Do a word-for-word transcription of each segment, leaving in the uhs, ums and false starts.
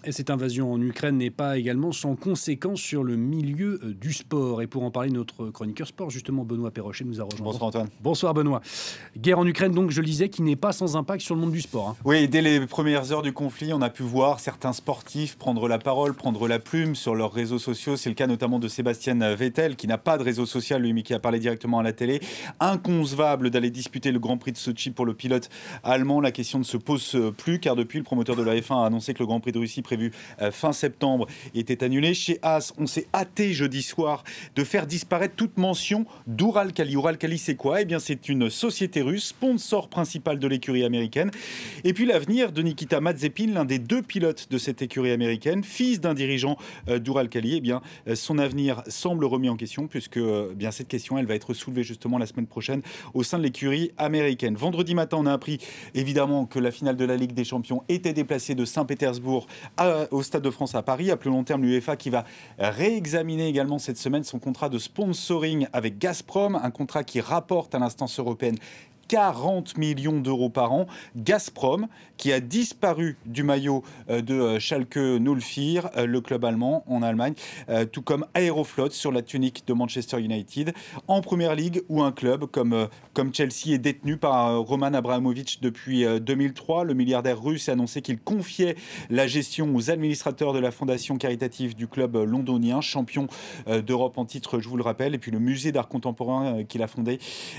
Et cette invasion en Ukraine n'est pas également sans conséquence sur le milieu euh, du sport. Et pour en parler, notre chroniqueur sport, justement, Benoît Perrochet, nous a rejoint. Bonsoir Antoine. Bonsoir Benoît. Guerre en Ukraine, donc, je le disais, qui n'est pas sans impact sur le monde du sport. Hein. Oui, dès les premières heures du conflit, on a pu voir certains sportifs prendre la parole, prendre la plume sur leurs réseaux sociaux. C'est le cas notamment de Sébastien Vettel, qui n'a pas de réseau social, lui, mais qui a parlé directement à la télé. Inconcevable d'aller disputer le Grand Prix de Sochi pour le pilote allemand. La question ne se pose plus, car depuis, le promoteur de la F un a annoncé que le Grand Prix de Russie prévu fin septembre était annulé. Chez Haas, on s'est hâté jeudi soir de faire disparaître toute mention d'Uralkali. Uralkali, c'est quoi? Eh bien, c'est une société russe, sponsor principal de l'écurie américaine. Et puis l'avenir de Nikita Mazepin, l'un des deux pilotes de cette écurie américaine, fils d'un dirigeant euh, d'Uralkali, eh bien, euh, son avenir semble remis en question, puisque euh, bien, cette question, elle va être soulevée justement la semaine prochaine au sein de l'écurie américaine. Vendredi matin, on a appris évidemment que la finale de la Ligue des Champions était déplacée de Saint-Pétersbourg à, au Stade de France à Paris. À plus long terme, l'UEFA qui va réexaminer également cette semaine son contrat de sponsoring avec Gazprom, un contrat qui rapporte à l'instance européenne quarante millions d'euros par an. Gazprom, qui a disparu du maillot de Schalke null-vier, le club allemand en Allemagne, tout comme Aeroflot sur la tunique de Manchester United, en Première Ligue, où un club comme, comme Chelsea est détenu par Roman Abramovich depuis deux mille trois. Le milliardaire russe a annoncé qu'il confiait la gestion aux administrateurs de la fondation caritative du club londonien, champion d'Europe en titre, je vous le rappelle. Et puis le musée d'art contemporain qu'il a fondé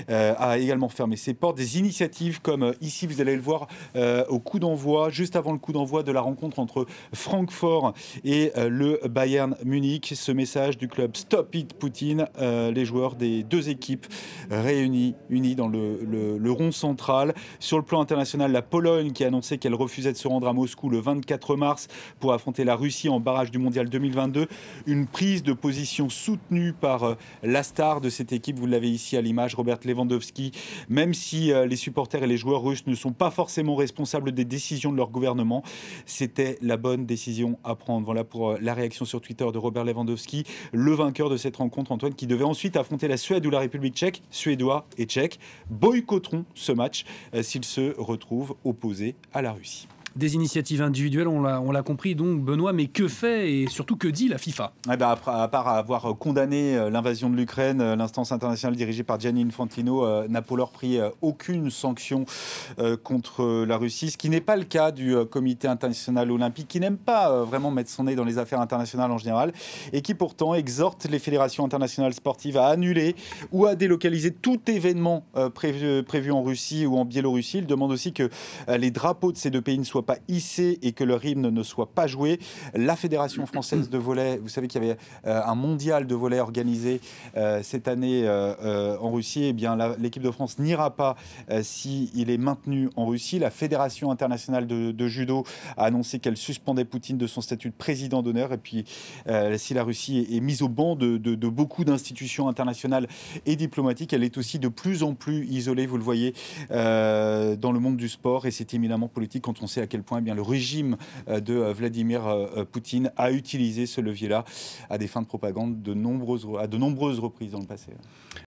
a également fermé ses portes. Des initiatives comme euh, ici, vous allez le voir euh, au coup d'envoi, juste avant le coup d'envoi de la rencontre entre Francfort et euh, le Bayern Munich. Ce message du club Stop It Poutine, euh, les joueurs des deux équipes réunis, unis dans le, le, le rond central. Sur le plan international, la Pologne qui a annoncé qu'elle refusait de se rendre à Moscou le vingt-quatre mars pour affronter la Russie en barrage du mondial deux mille vingt-deux. Une prise de position soutenue par euh, la star de cette équipe, vous l'avez ici à l'image, Robert Lewandowski, même si Si les supporters et les joueurs russes ne sont pas forcément responsables des décisions de leur gouvernement, c'était la bonne décision à prendre. Voilà pour la réaction sur Twitter de Robert Lewandowski, le vainqueur de cette rencontre, Antoine, qui devait ensuite affronter la Suède ou la République tchèque. Suédois et Tchèques boycotteront ce match euh, s'ils se retrouvent opposés à la Russie. Des initiatives individuelles, on l'a, on l'a compris donc Benoît, mais que fait et surtout que dit la FIFA? Eh ben, après, à part avoir condamné l'invasion de l'Ukraine, l'instance internationale dirigée par Gianni Infantino euh, n'a pour l'heure pris euh, aucune sanction euh, contre la Russie, ce qui n'est pas le cas du euh, comité international olympique, qui n'aime pas euh, vraiment mettre son nez dans les affaires internationales en général, et qui pourtant exhorte les fédérations internationales sportives à annuler ou à délocaliser tout événement euh, prévu, prévu en Russie ou en Biélorussie. Il demande aussi que euh, les drapeaux de ces deux pays ne soient pas hissés et que leur hymne ne soit pas joué. La Fédération française de volley, vous savez qu'il y avait euh, un mondial de volley organisé euh, cette année euh, euh, en Russie. Eh bien, la, l'équipe de France n'ira pas euh, s'il est maintenu en Russie. La Fédération internationale de, de judo a annoncé qu'elle suspendait Poutine de son statut de président d'honneur. Et puis, euh, si la Russie est, est mise au banc de, de, de beaucoup d'institutions internationales et diplomatiques, elle est aussi de plus en plus isolée, vous le voyez, euh, dans le monde du sport. Et c'est éminemment politique quand on sait à quel point eh bien, le régime de Vladimir Poutine a utilisé ce levier-là à des fins de propagande de nombreuses, à de nombreuses reprises dans le passé.